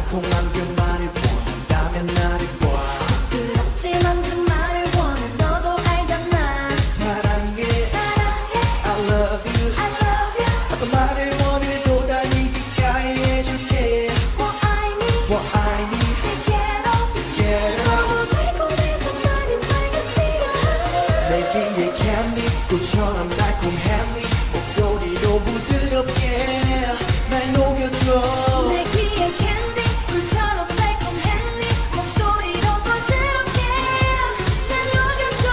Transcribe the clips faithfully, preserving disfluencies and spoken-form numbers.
달콤한 그 말을 원한다면 나를 봐. 부끄럽지만 그 말을 원해 너도 알잖아. 사랑해 사랑해 I love you I love you. 어떤 말을 원해도 다 네 귓가에 해줄게. What I need What I need Get up Get up 너무 달콤해서 많이 빨갛지가 않아. 내 귀에 캔디 꿀처럼 달콤한 네 목소리로 부드럽게 날 녹여줘. 내 귀에 캔디 꿀처럼 달콤한 네 목소리로 부드럽게 날 녹여줘.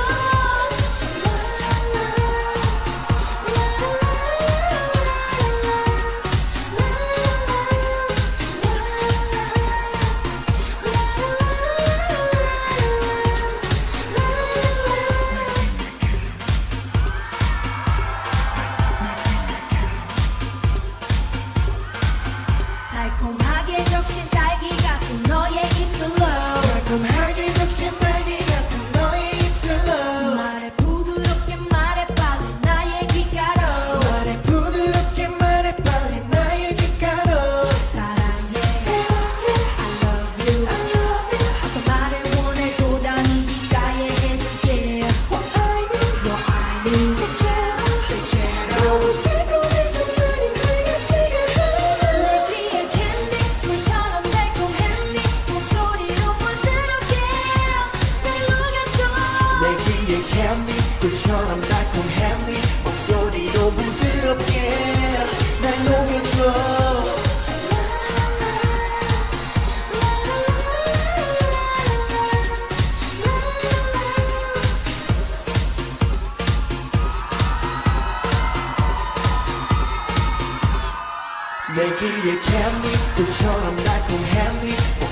달콤하게 적신 딸기 같은 너의 입술로 달콤하게 적신 딸기 같은 너의 입술로 말해 부드럽게 말해 빨리 나의 귓가로 말해 부드럽게 말해 빨리 나의 귓가로. 사랑해 사랑해 I love you I love you 어떤 말을 원해도 다 네 귓가에 해줄게. What I need What I need Take care of 너무 달콤해서 많이 빨갛지가 않아. 내 귀에 캔디 물처럼 달콤한 네 목소리로 부드럽게 날 녹여줘. 내 귀에 캔디 꿀처럼 달콤한 네 목소리로 부드럽게 날 녹여줘. 내 귀에 캔디 꿀처럼 달콤한 네